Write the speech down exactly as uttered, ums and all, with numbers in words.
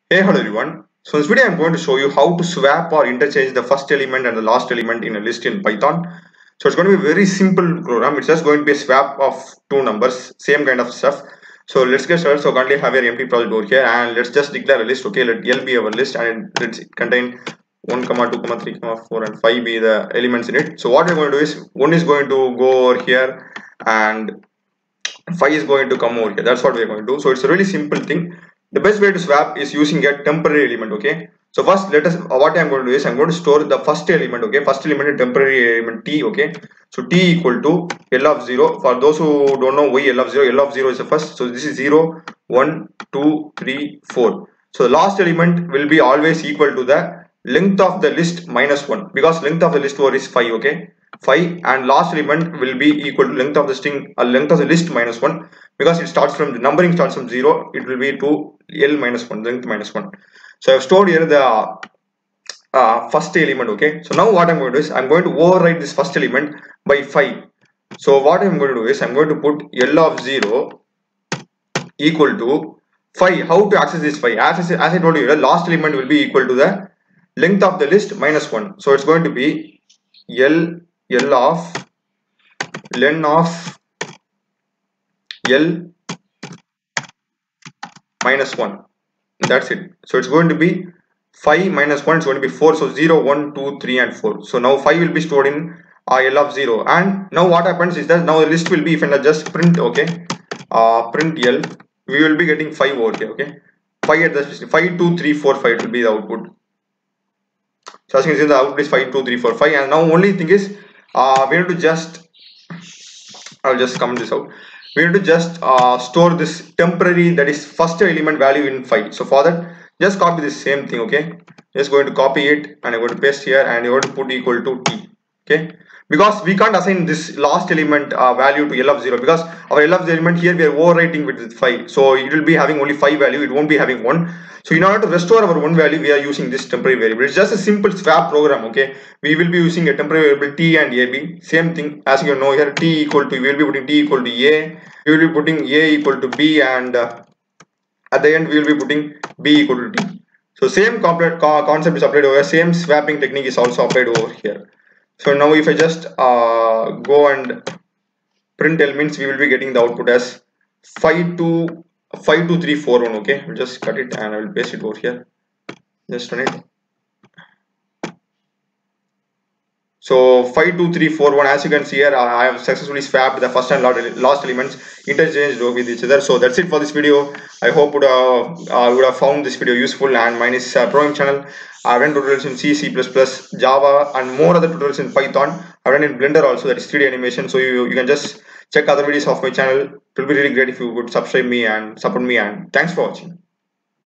Hey, hello everyone. So in this video I'm going to show you how to swap or interchange the first element and the last element in a list in Python. So it's going to be a very simple program. It's just going to be a swap of two numbers, same kind of stuff. So let's get started. So currently I have an empty project over here and let's just declare a list. Okay, let L be our list and let's contain one, two, three, four and five be the elements in it. So what we're going to do is one is going to go over here and five is going to come over here. That's what we're going to do. So it's a really simple thing. The best way to swap is using a temporary element. Okay, so first let us what I'm going to do is I'm going to store the first element. Okay, first element is temporary element t. Okay, so t equal to L of zero. For those who don't know why L of zero, L of zero is the first, so this is zero, one, two, three, four. So the last element will be always equal to the length of the list minus one, because length of the list over is five. Okay, five, and last element will be equal to length of the string uh, length of the list minus one, because it starts from the numbering starts from zero, it will be to L minus one, length minus one. So I've stored here the uh, first element. Okay, so now what I'm going to do is I'm going to override this first element by five. So what I'm going to do is I'm going to put L of zero equal to five. How to access this five? As I, as I told you, the last element will be equal to the length of the list minus one. So it's going to be L L of len of L minus one. That's it. So it's going to be five minus one, it's going to be four. So zero, one, two, three and four. So now five will be stored in uh, L of zero. And now what happens is that now the list will be, if I just print, okay, uh, print L, we will be getting five over here. Okay, five at the five, two, three, four, five will be the output. So as you can see, the output is five, two, three, four, five. And now only thing is uh, we need to just I'll just comment this out. We need to just uh, store this temporary, that is first element value in five. So for that, just copy this same thing. Okay, just going to copy it and I'm going to paste here and you're going to put equal to t. Okay, because we can't assign this last element uh, value to L of zero, because our L of zero element here we are overwriting with five, so it will be having only five value, it won't be having one. So in order to restore our one value, we are using this temporary variable. It's just a simple swap program. Okay, we will be using a temporary variable t and ab, same thing as you know here, t equal to, we will be putting t equal to a, we will be putting a equal to b, and uh, at the end we will be putting b equal to t. So same complete co concept is applied over here, same swapping technique is also applied over here. So now if I just uh, go and print L, means we will be getting the output as five two five two three four one. Okay, we'll just cut it and I will paste it over here. Just run it. So five two three four one, as you can see here, I have successfully swapped the first and last elements, interchanged with each other. So that's it for this video. I hope would have uh, would have found this video useful. And mine is uh, programming channel. I've done tutorials in C, C plus plus, Java and more other tutorials in Python. I've done in Blender also, that is three D animation. So you, you can just check other videos of my channel. It will be really great if you would subscribe me and support me, and thanks for watching.